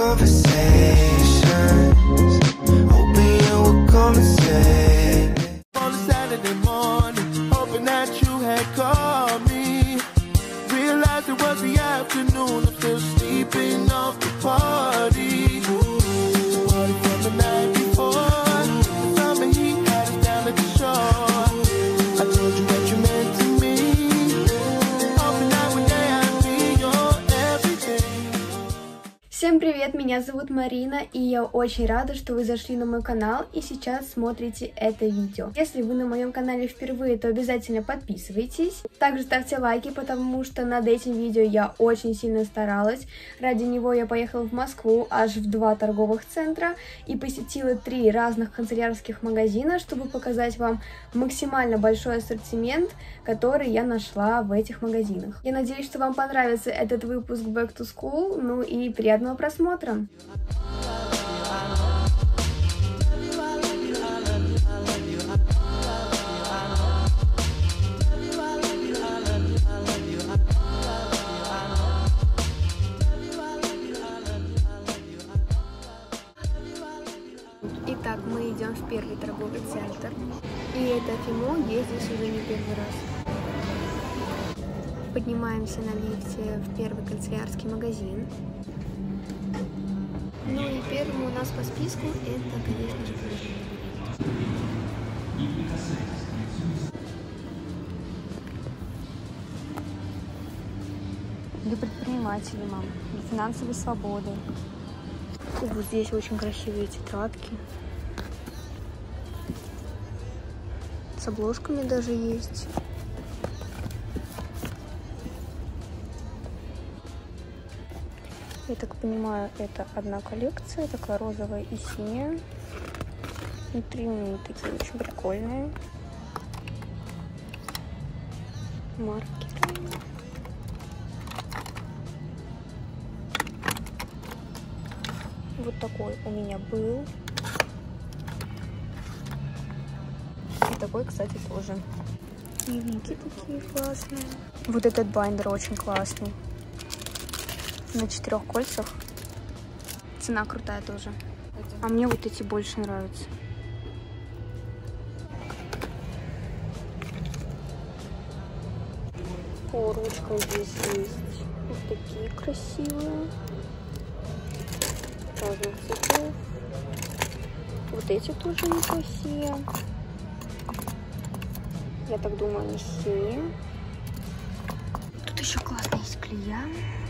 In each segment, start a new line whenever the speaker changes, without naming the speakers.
conversations, hoping you will come and say on a Saturday morning, hoping that you had called me. Realized it was the afternoon, I'm still sleeping off the party. Party from the night before, the summer heat had us down at the shore. I told you what you meant to me, hoping that one day I'd be your everything.
Всем привет, меня зовут Марина, и я очень рада, что вы зашли на мой канал и сейчас смотрите это видео. Если вы на моем канале впервые, то обязательно подписывайтесь. Также ставьте лайки, потому что над этим видео я очень сильно старалась. Ради него я поехала в Москву аж в 2 торговых центра и посетила 3 разных канцелярских магазина, чтобы показать вам максимально большой ассортимент, который я нашла в этих магазинах. Я надеюсь, что вам понравится этот выпуск Back to School, ну и приятного просмотра! Итак, мы идем в первый торговый центр, и это Фимо, я здесь уже не первый раз. Поднимаемся на лифте в первый канцелярский магазин. Ну и первым у нас по списку это, конечно же, для предпринимателей, мам, для финансовой свободы. Вот здесь очень красивые тетрадки. С обложками даже есть. Я так понимаю, это одна коллекция, такая розовая и синяя. Внутри они такие очень прикольные. Маркеры. Вот такой у меня был. И такой, кстати, тоже. Дневники такие классные. Вот этот байндер очень классный. На 4 кольцах. Цена крутая тоже. А мне вот эти больше нравятся. О, ручка здесь есть. Вот такие красивые. Разных цветов. Вот эти тоже неплохие. Я так думаю, они синие. Тут еще классная есть клея.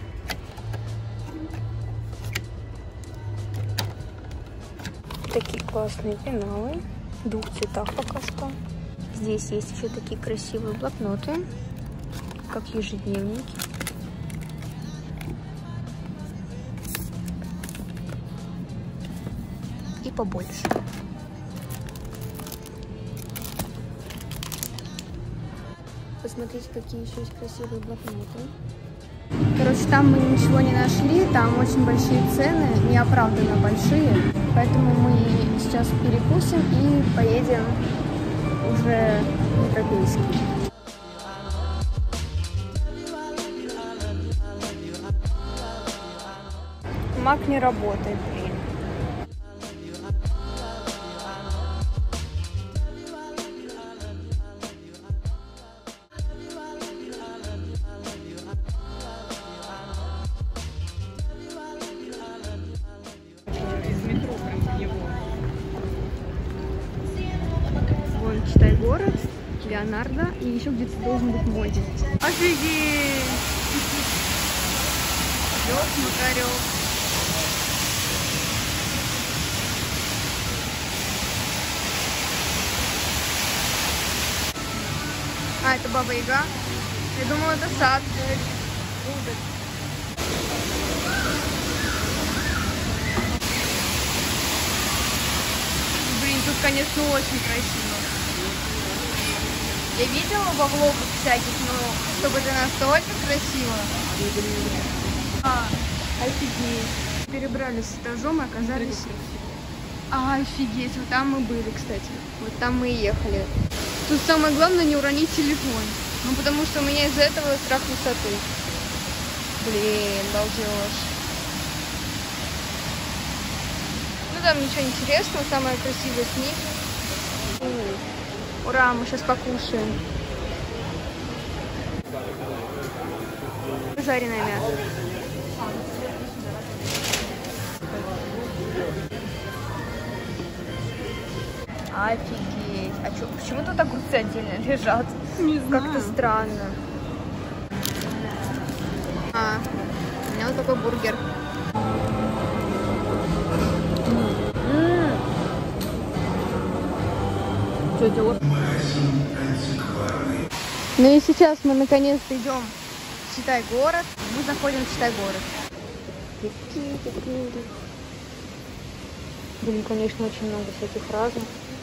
Такие классные пеналы в 2 цветах пока что. Здесь есть еще такие красивые блокноты, как ежедневники. И побольше. Посмотрите, какие еще есть красивые блокноты. Короче, там мы ничего не нашли, там очень большие цены, неоправданно большие, поэтому мы сейчас перекусим и поедем уже в Европейский. Мак не работает, блин. Читай город, Леонардо, и еще где-то должен быть Моди. Офигеть! Лёд, Макарёв. А, это Баба Яга? Я думала, это сад. Блин, тут, конечно, очень красиво. Я видела во влогах всяких, но чтобы это настолько красиво. Офигеть. Перебрались с этажом и оказались... офигеть, вот там мы были, кстати. Вот там мы и ехали. Тут самое главное не уронить телефон. Ну, потому что у меня из-за этого страх высоты. Блин, балдеж. Ну там ничего интересного, самое красивое снизу. Ура, мы сейчас покушаем. Жареное мясо. Офигеть. А чё, почему тут огурцы отдельно лежат? Не знаю. Как-то странно. У меня вот такой бургер. Что делать? Ну и сейчас мы наконец-то идем в Читай-город. Мы заходим в Читай-город. Блин, конечно, очень много всяких разных.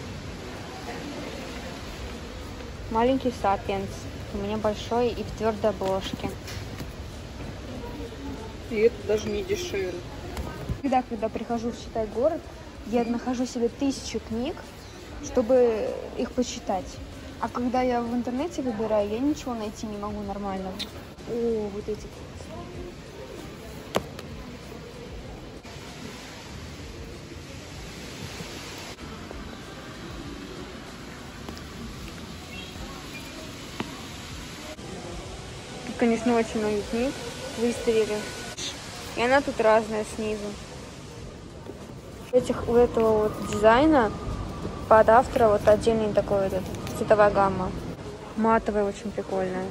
Маленький Сапиенс. У меня большой и в твердой обложке.
И это даже не дешевле.
Когда прихожу в Читай-город, я нахожу себе 1000 книг, чтобы их почитать. А когда я в интернете выбираю, я ничего найти не могу нормального. О, вот эти. Тут, конечно, очень много книг выставили. И она тут разная снизу. У этого вот дизайна под автора вот отдельный такой вот цветовая гамма. Матовая, очень прикольная.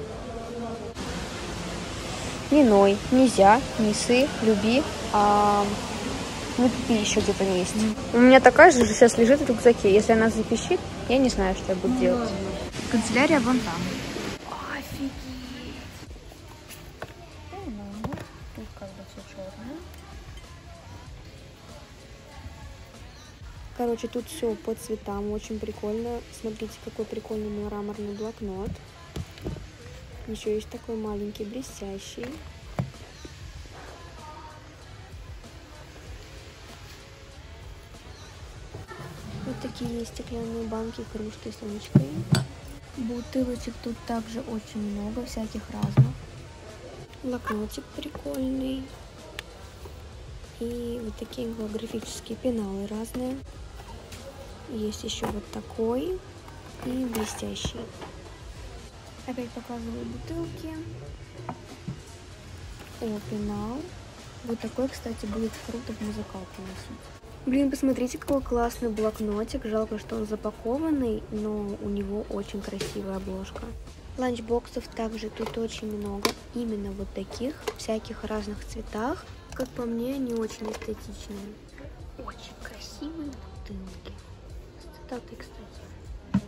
Не ной, нельзя, несы, люби. Не тупи еще где-то есть. У меня такая же сейчас лежит в рюкзаке. Если она запищит, я не знаю, что я буду делать. Канцелярия вон там. Офигеть. Тут как бы все черное. Короче, тут все по цветам, очень прикольно. Смотрите, какой прикольный мраморный блокнот. Еще есть такой маленький, блестящий. Вот такие есть стеклянные банки, кружки с ручкой. Бутылочек тут также очень много, всяких разных. Блокнотик прикольный. И вот такие голографические пеналы разные. Есть еще вот такой и блестящий. Опять показываю бутылки. О, пенал. Вот такой, кстати, будет круто в музыкалке носить. Блин, посмотрите, какой классный блокнотик. Жалко, что он запакованный, но у него очень красивая обложка. Ланчбоксов также тут очень много. Именно вот таких, всяких разных цветах. Как по мне, они очень эстетичные. Очень красивые бутылки. С цитатой, кстати.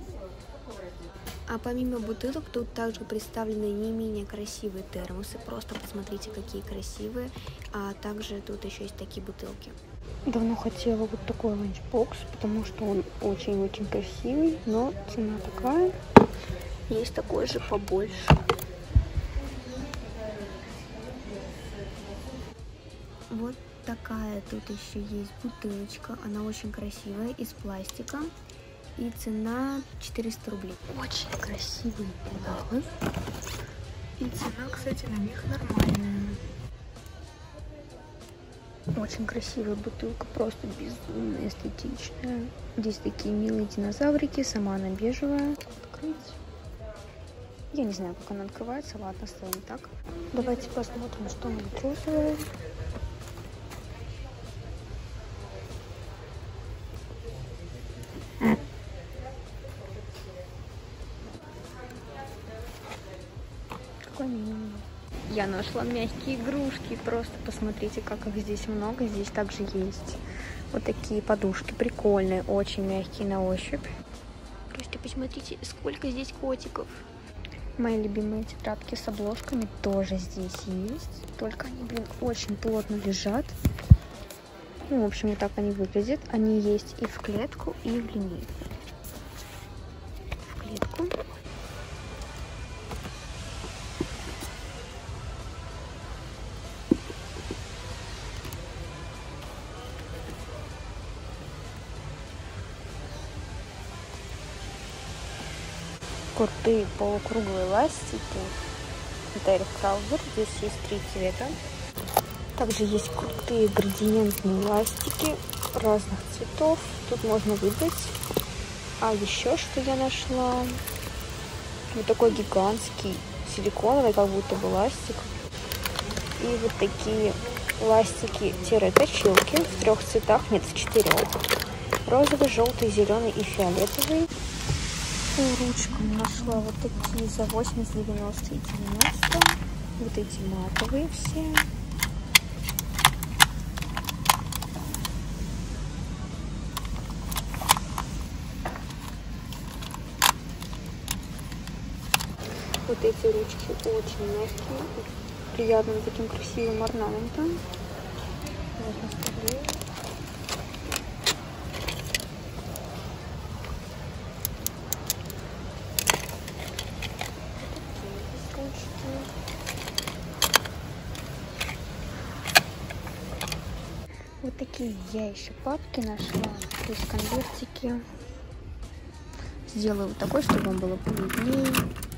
А помимо бутылок, тут также представлены не менее красивые термосы. Просто посмотрите, какие красивые. А также тут еще есть такие бутылки. Давно хотела вот такой ланчбокс, потому что он очень-очень красивый. Но цена такая. Есть такой же побольше. Вот такая тут еще есть бутылочка. Она очень красивая, из пластика. И цена 400 рублей. Очень красивые пеналы. И цена, кстати, на них нормальная. Очень красивая бутылка, просто безумно эстетичная. Здесь такие милые динозаврики, сама она бежевая. Открыть. Я не знаю, как она открывается. Ладно, оставим так. Давайте посмотрим, что мы розовое. Я нашла мягкие игрушки. Просто посмотрите, как их здесь много. Здесь также есть вот такие подушки прикольные, очень мягкие на ощупь. Просто посмотрите, сколько здесь котиков. Мои любимые тетрадки с обложками тоже здесь есть. Только они, блин, очень плотно лежат. Ну, в общем, вот так они выглядят. Они есть и в клетку, и в линейку. В клетку. Крутые полукруглые ластики. Это Эльф Краузер. Здесь есть 3 цвета. Также есть крутые градиентные ластики разных цветов. Тут можно выбрать. А еще что я нашла? Вот такой гигантский силиконовый, как будто бы ластик. И вот такие ластики-точилки в 3 цветах, нет, в 4. Розовый, желтый, зеленый и фиолетовый. По ручкам нашла вот такие за 80, 90 и 90. Вот эти матовые все. Вот эти ручки очень мягкие, приятным таким красивым орнаментом. Можно вставлять. Вот такие я еще папки нашла, то есть конвертики. Сделаю вот такой, чтобы он было повиднее.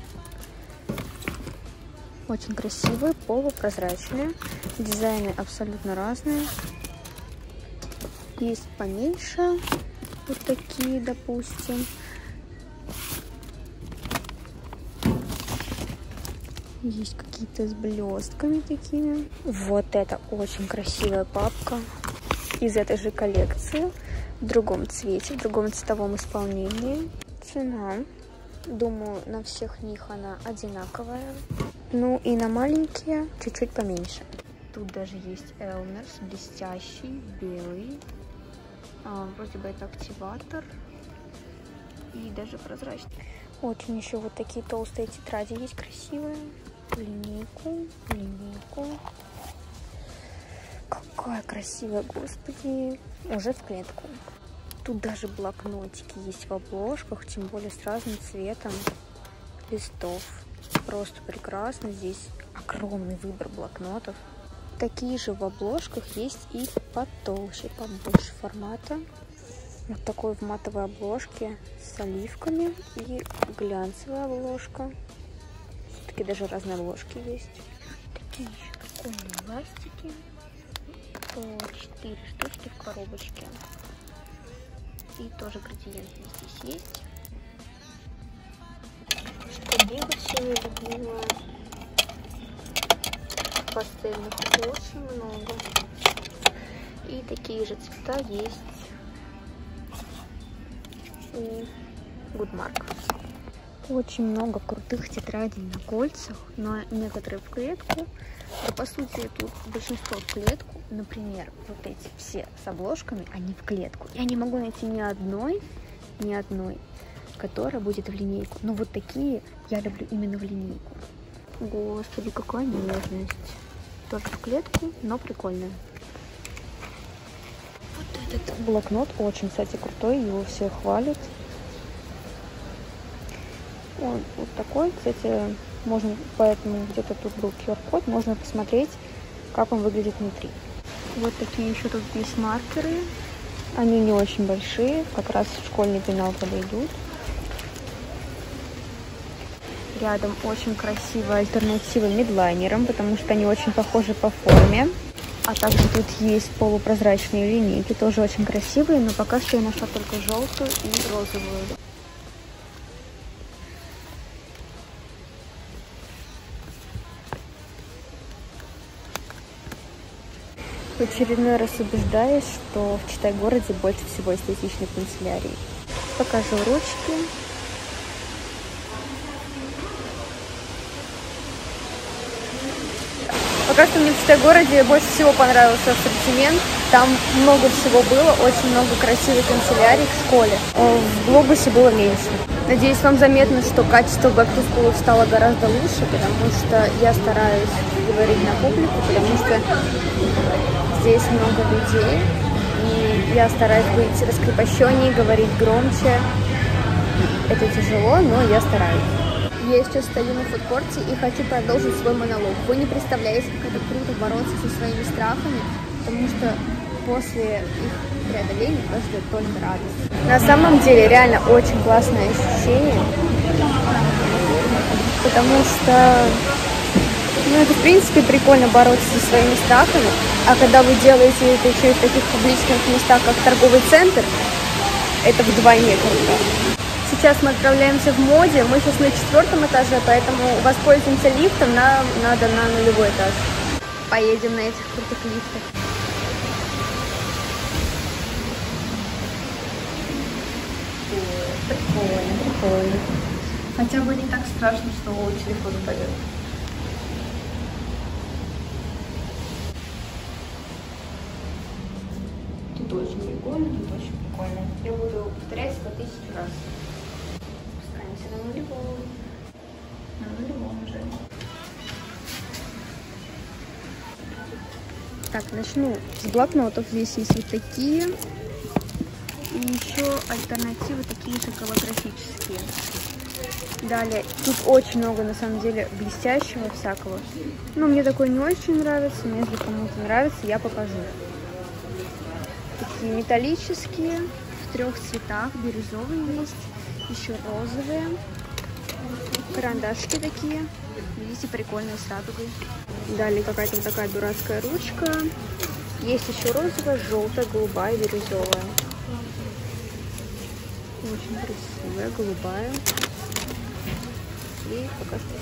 Очень красивые, полупрозрачные. Дизайны абсолютно разные. Есть поменьше, вот такие, допустим. Есть какие-то с блестками такими. Вот это очень красивая папка из этой же коллекции. В другом цвете, в другом цветовом исполнении. Цена, думаю, на всех них она одинаковая. Ну и на маленькие чуть-чуть поменьше. Тут даже есть Элмерс, блестящий, белый. Вроде бы это активатор. И даже прозрачный. Очень еще вот такие толстые тетради есть красивые. Линейку. Какая красивая, господи. Уже в клетку. Тут даже блокнотики есть в обложках, тем более с разным цветом листов. Просто прекрасно. Здесь огромный выбор блокнотов. Такие же в обложках есть и потолще, побольше формата. Вот такой в матовой обложке с оливками и глянцевая обложка. Все-таки даже разные обложки есть. Такие еще прикольные ластики. 4 штучки в коробочке. И тоже градиентные здесь есть. Штабелочные любимые. Пастельных очень много. И такие же цвета есть у Goodmark. Очень много крутых тетрадей на кольцах, но некоторые в клетку. Да, по сути, тут большинство в клетку. Например, вот эти все с обложками, они в клетку. Я не могу найти ни одной, которая будет в линейку. Но вот такие я люблю именно в линейку. Господи, какая нежность. Тоже в клетку, но прикольная. Вот этот блокнот очень, кстати, крутой. Его все хвалят. Он вот такой, кстати, можно, поэтому где-то тут был QR-код, можно посмотреть, как он выглядит внутри. Вот такие еще тут есть маркеры. Они не очень большие, как раз в школьный пенал подойдут. Рядом очень красивая альтернатива мидлайнерам, потому что они очень похожи по форме. А также тут есть полупрозрачные линейки, тоже очень красивые, но пока что я нашла только желтую и розовую. В очередной раз убеждаюсь, что в Читай-городе больше всего эстетичных канцелярий. Покажу ручки. Пока что мне в Читай-городе больше всего понравился ассортимент. Там много всего было, очень много красивых канцелярий к школе. В Глобусе было меньше. Надеюсь, вам заметно, что качество Back to School стало гораздо лучше, потому что я стараюсь говорить на публику, потому что здесь много людей, и я стараюсь быть раскрепощеннее, говорить громче. Это тяжело, но я стараюсь. Я сейчас стою на фудкорте и хочу продолжить свой монолог. Вы не представляете, как это круто бороться со своими страхами, потому что после их преодоления вас ждет только радость. На самом деле, реально очень классное ощущение, потому что Ну, это, в принципе, прикольно бороться со своими страхами. А когда вы делаете это еще и в таких публичных местах, как торговый центр, это вдвойне круто. Сейчас мы отправляемся в моде. Мы сейчас на 4-м этаже, поэтому воспользуемся лифтом. Нам надо на 0-й этаж. Поедем на этих крутых лифтах. Прикольно, прикольно. Хотя бы не так страшно, что телефон упадет. Тут очень прикольно, тут очень прикольно. Я буду повторять 100 000 раз. Спускаемся на 0-й. На 0-м уже. Так, начну с блокнотов. Здесь есть вот такие. И еще альтернативы такие же голографические. Далее, тут очень много, на самом деле, блестящего всякого. Ну, мне такой не очень нравится, но если кому-то нравится, я покажу. Такие металлические, в 3 цветах, бирюзовые есть, еще розовые. Карандашки такие, видите, прикольные с радугой. Далее какая-то такая дурацкая ручка. Есть еще розовая, желтая, голубая, бирюзовая. Очень красивая, голубая. И пока что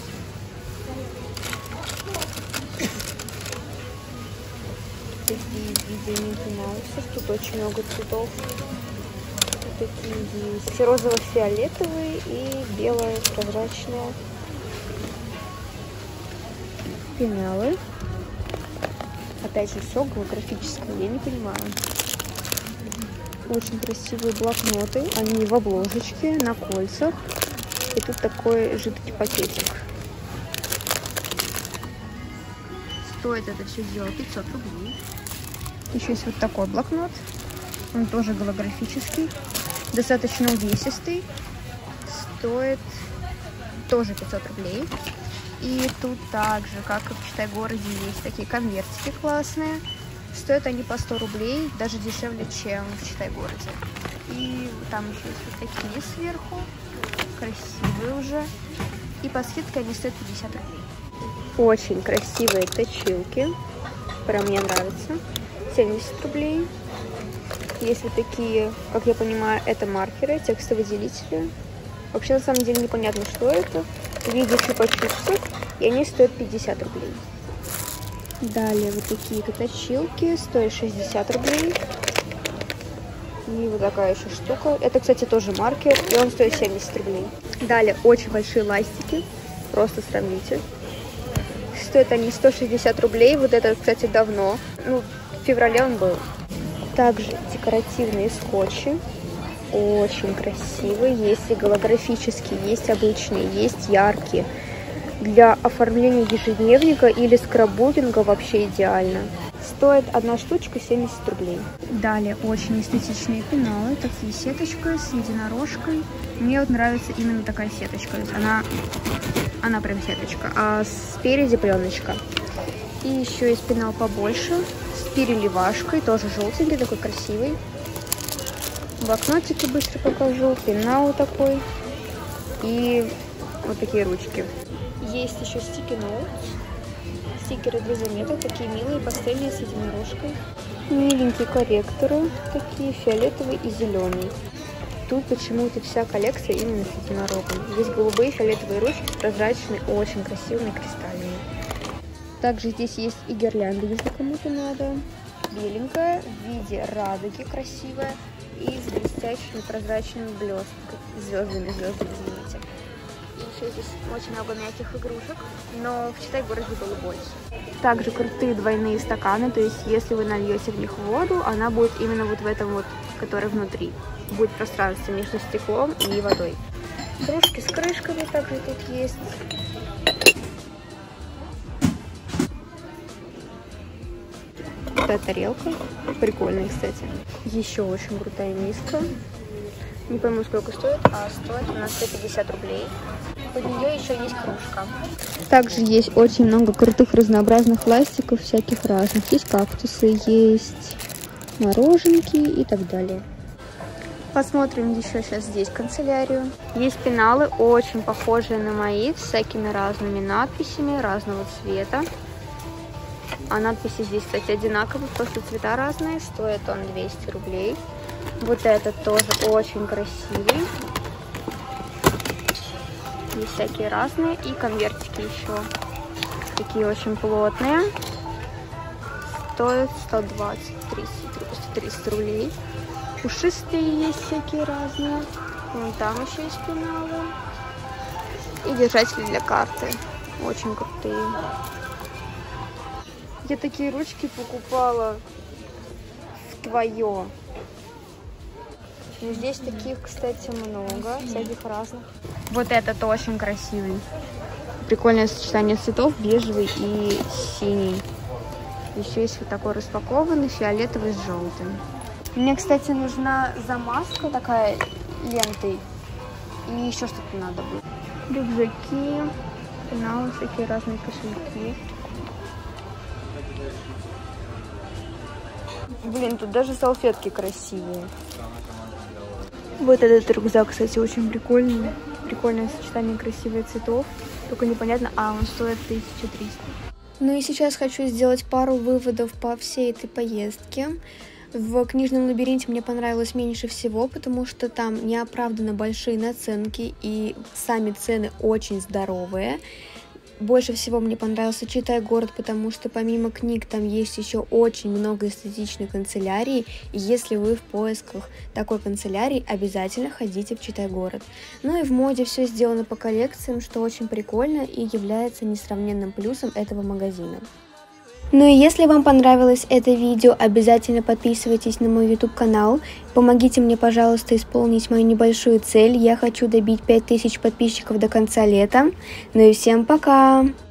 такие виды Микки Маусов. Тут очень много цветов. Вот такие есть. Розово-фиолетовые и белое прозрачное. Пеналы. Опять же, все голографическое, я не понимаю. Очень красивые блокноты. Они в обложечке, на кольцах. И тут такой жидкий пакетик. Стоит это все дело 500 рублей. Еще есть вот такой блокнот. Он тоже голографический. Достаточно увесистый. Стоит тоже 500 рублей. И тут также, как и в Читай-городе, есть такие конвертики классные. Стоят они по 100 рублей, даже дешевле, чем в Читай-городе. И там еще есть вот такие сверху, красивые уже. И по скидке они стоят 50 рублей. Очень красивые точилки, прям мне нравятся. 70 рублей. Есть вот такие, как я понимаю, это маркеры, текстовыделители. Вообще, на самом деле, непонятно, что это. В виде чупа-чупсов, и они стоят 50 рублей. Далее вот такие-то точилки, стоят 60 рублей. И вот такая еще штука. Это, кстати, тоже маркер, и он стоит 70 рублей. Далее очень большие ластики, просто сравните. Стоят они 160 рублей. Вот это, кстати, давно. Ну, в феврале он был. Также декоративные скотчи. Очень красивые. Есть и голографические, есть обычные, есть яркие. Для оформления ежедневника или скраббукинга вообще идеально. Стоит одна штучка 70 рублей. Далее очень эстетичные пеналы. Такие сеточка с единорожкой. Мне вот нравится именно такая сеточка. То есть она прям сеточка. А спереди пленочка. И еще есть пенал побольше. С переливашкой. Тоже желтенький, такой красивый. Блокнотики быстро покажу. Пенал такой. И вот такие ручки. Есть еще стики-ноут. Стикеры для заметок. Такие милые, пастельные, с единорожкой. Миленькие корректоры. Такие фиолетовый и зеленый. Тут почему-то вся коллекция именно с единорогом. Здесь голубые фиолетовые ручки, прозрачные, очень красивые, кристальные. Также здесь есть и гирлянды, если кому-то надо. Беленькая, в виде радуги красивая. И с блестящими прозрачными блестками. Звездами, извините. Еще здесь очень много мягких игрушек, но в Читай-городе было больше. Также крутые двойные стаканы, то есть если вы нальете в них воду, она будет именно вот в этом вот, который внутри. Будет пространство между стеклом и водой. Кружки с крышками также тут есть. Такая тарелка. Прикольная, кстати. Еще очень крутая миска. Не пойму, сколько стоит, а стоит она 150 рублей. Под нее еще есть кружка. Также есть очень много крутых разнообразных пластиков, всяких разных. Есть кактусы, есть мороженки и так далее. Посмотрим еще сейчас здесь канцелярию. Есть пеналы, очень похожие на мои, с всякими разными надписями, разного цвета. А надписи здесь, кстати, одинаковые, просто цвета разные. Стоит он 200 рублей. Вот этот тоже очень красивый. Есть всякие разные. И конвертики еще. Такие очень плотные. Стоят 120, 300 рублей. Пушистые есть всякие разные. Вон там еще есть пеналы. И держатели для карты. Очень крутые. Я такие ручки покупала вдвоем. Здесь таких, кстати, много. Всяких разных. Вот этот очень красивый. Прикольное сочетание цветов. Бежевый и синий. Еще есть вот такой распакованный, фиолетовый с желтым. Мне, кстати, нужна замазка такая лентой. И еще что-то надо будет. Рюкзаки, пеналы, всякие разные кошельки. Блин, тут даже салфетки красивые. Вот этот рюкзак, кстати, очень прикольный. Прикольное сочетание красивых цветов. Только непонятно, он стоит 1300. Ну и сейчас хочу сделать пару выводов по всей этой поездке. В книжном лабиринте мне понравилось меньше всего, потому что там неоправданно большие наценки и сами цены очень здоровые. Больше всего мне понравился Читай-город, потому что помимо книг там есть еще очень много эстетичной канцелярии. И если вы в поисках такой канцелярии, обязательно ходите в Читай-город. Ну и в моде все сделано по коллекциям, что очень прикольно и является несравненным плюсом этого магазина. Ну и если вам понравилось это видео, обязательно подписывайтесь на мой YouTube канал. Помогите мне, пожалуйста, исполнить мою небольшую цель. Я хочу добить 5000 подписчиков до конца лета. Ну и всем пока!